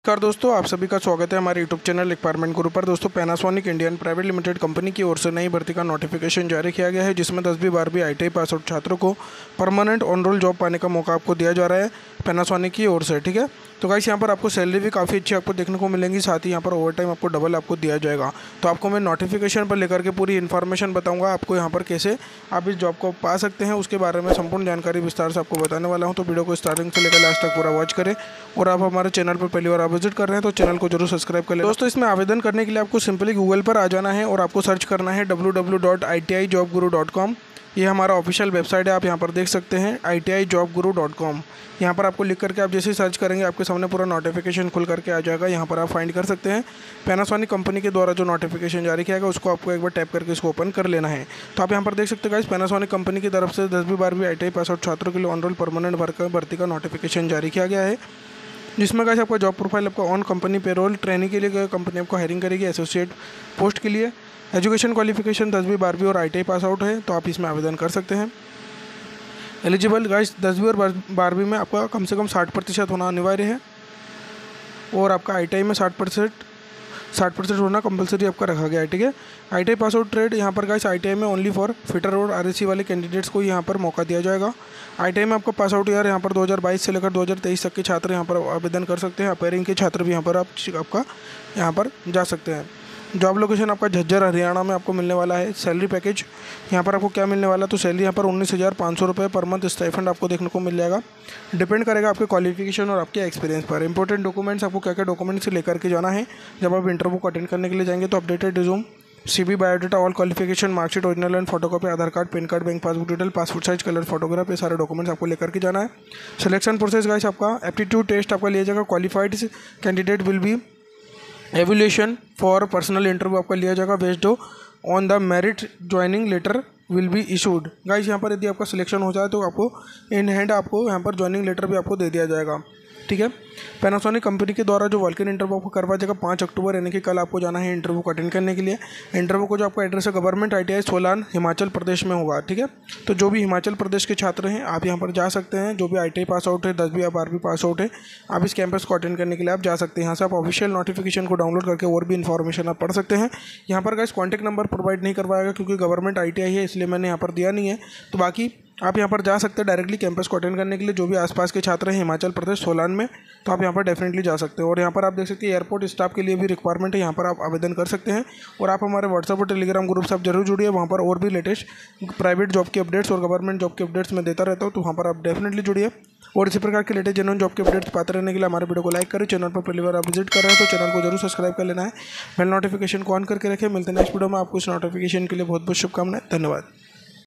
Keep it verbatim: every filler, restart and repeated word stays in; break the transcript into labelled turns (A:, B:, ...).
A: नमस्कार दोस्तों, आप सभी का स्वागत है हमारे यूट्यूब चैनल रिक्वायरमेंट गुरु पर। दोस्तों, Panasonic Indian private limited company की ओर से नई भर्ती का नोटिफिकेशन जारी किया गया है, जिसमें दसवीं बारहवीं आईटीआई पास आउट छात्रों को परमानेंट ऑन रोल जॉब पाने का मौका आपको दिया जा रहा है पैनासोनिक की ओर से। ठीक है, तो गाइस यहाँ पर आपको सैलरी भी काफ़ी अच्छी आपको देखने को मिलेंगी, साथ ही यहाँ पर ओवर टाइम आपको डबल आपको दिया जाएगा। तो आपको मैं नोटिफिकेशन पर लेकर के पूरी इन्फॉर्मेशन बताऊँगा, आपको यहाँ पर कैसे आप इस जॉब को पा सकते हैं उसके बारे में संपूर्ण जानकारी विस्तार से आपको बताने वाला हूँ। तो वीडियो को स्टार्टिंग से लेकर लास्ट तक पूरा वॉच करें, और आप हमारे चैनल पर पहली बार आप विजिट कर रहे हैं तो चैनल को जरूर सब्सक्राइब कर लें। दोस्तों, इसमें आवेदन करने के लिए आपको सिंपली गूगल पर आ जाना है और आपको सर्च करना है W W W dot I T I job guru dot com. ये हमारा ऑफिशियल वेबसाइट है, आप यहाँ पर देख सकते हैं I T I job guru dot com. यहाँ पर आपको लिख करके आप जैसे सर्च करेंगे आपके सामने पूरा नोटिफिकेशन खुल करके आ जाएगा। यहाँ पर आप फाइंड कर सकते हैं पैनासोनिक कंपनी के द्वारा जो नोटिफिकेशन जारी किया गया, उसको आपको एक बार टैप करके इसको ओपन कर लेना है। तो आप यहाँ पर देख सकते हैं गाइस, पैनासोनिक कंपनी की तरफ से दसवीं बारहवीं आई टी आई पास आउट छात्रों के लिए ऑन रोल परमानेंट भर्ती का नोटिफिकेशन जारी किया गया है, जिसमें गाइस आपका जॉब प्रोफाइल आपका ऑन कंपनी पेरोल ट्रेनिंग के लिए कंपनी आपको हायरिंग करेगी एसोसिएट पोस्ट के लिए। एजुकेशन क्वालिफिकेशन दसवीं बारहवीं और आईटीआई पास आउट है, तो आप इसमें आवेदन कर सकते हैं। एलिजिबल गाइस, दसवीं और बारहवीं में आपका कम से कम साठ प्रतिशत होना अनिवार्य है, और आपका आईटीआई में साठ परसेंट साठ परसेंट होना कंपलसरी आपका रखा गया है। ठीक है, आईटीआई पास आउट ट्रेड यहाँ पर गाइस आईटीआई में ओनली फॉर फिटर और आरएससी वाले कैंडिडेट्स को यहाँ पर मौका दिया जाएगा। आईटीआई में आपको पास आउट ईयर यहाँ पर दो हज़ार बाईस से लेकर दो हज़ार तेईस तक के छात्र यहाँ पर आवेदन कर सकते हैं। अपेयरिंग के छात्र भी यहाँ पर आप आपका यहाँ पर जा सकते हैं। जॉब लोकेशन आपका झज्जर हरियाणा में आपको मिलने वाला है। सैलरी पैकेज यहाँ पर आपको क्या मिलने वाला है, तो सैलरी यहाँ पर उन्नीस हज़ार पाँच सौ रुपये पर मंथ स्टाइफंड आपको देखने को मिल जाएगा। डिपेंड करेगा आपके क्वालिफिकेशन और आपके एक्सपीरियंस पर। इंपॉर्टेंट डॉक्यूमेंट्स आपको क्या क्या डॉक्यूमेंट्स लेकर के जाना है जब आप इंटरव्यू को अटेंड करने के लिए जाएंगे, तो updated resume, CV, biodata, all qualification, marksheet original and photocopy, Aadhaar card, PAN card, bank passbook detail, passport size colour photograph, ये सारे डॉक्यूमेंट्स आपको लेकर के जाना है। सिलेक्शन प्रोसेस गाइस, आपका एप्टीट्यूड टेस्ट आपका लिया जाएगा। Qualified candidate will be evaluation for personal interview आपका लिया जाएगा based on the merit joining letter will be issued. Guys यहाँ पर यदि आपका सिलेक्शन हो जाए तो आपको इन हैंड आपको यहाँ पर ज्वाइनिंग लेटर भी आपको दे दिया जाएगा। ठीक है, पैनासोनिक कंपनी के द्वारा जो वॉल्क इन इंटरव्यू आपको करवा जाएगा पाँच अक्टूबर, यानी कि कल आपको जाना है इंटरव्यू को अटेंड करने के लिए। इंटरव्यू को जो आपका एड्रेस है गवर्नमेंट आईटीआई सोलान हिमाचल प्रदेश में होगा। ठीक है, तो जो भी हिमाचल प्रदेश के छात्र हैं आप यहाँ पर जा सकते हैं। जो भी आईटीआई पास आउट है, दसवीं या बारहवीं पास आउट है, आप इस कैंपस को अटेंड करने के लिए आप जा सकते हैं। यहाँ से आप ऑफिशियल नोटिफिकेशन को डाउनलोड करके और भी इन्फॉर्मेशन आप पढ़ सकते हैं। यहाँ पर गाइस कॉन्टैक्ट नंबर प्रोवाइड नहीं करवाएगा क्योंकि गवर्नमेंट आईटीआई है, इसलिए मैंने यहाँ पर दिया नहीं है। तो बाकी आप यहाँ पर जा सकते हैं डायरेक्टली कैंपस को अटेंड करने के लिए। जो भी आसपास के छात्र हैं हिमाचल प्रदेश सोलान में, तो आप यहाँ पर डेफिनेटली जा सकते हैं। और यहाँ पर आप देख सकते हैं एयरपोर्ट स्टाफ के लिए भी रिक्वायरमेंट है, यहाँ पर आप आवेदन कर सकते हैं। और आप हमारे व्हाट्सएप और टेलीग्राम ग्रुप से आप जरूर जुड़िए, वहाँ पर और भी लेटेस्ट प्राइवेट जॉब के अपडेट्स और गवर्नमेंट जॉब के अपडेट्स मैं देता रहता हूँ, तो वहाँ पर आप डेफिनेटली जुड़िए। और इसी प्रकार के लेटेस्ट जेन्युइन जॉब के अपडेट्स पाते रहने के लिए हमारे वीडियो को लाइक करें। चैनल पर पहली बार आप विजिट कर रहे हैं तो चैनल को जरूर सब्सक्राइब कर लेना है। बेल नोटिफिकेशन को ऑन करके रखें। मिलते हैं नेक्स्ट वीडियो में। आपको इस नोटिफिकेशन के लिए बहुत बहुत शुभकामनाएं। धन्यवाद।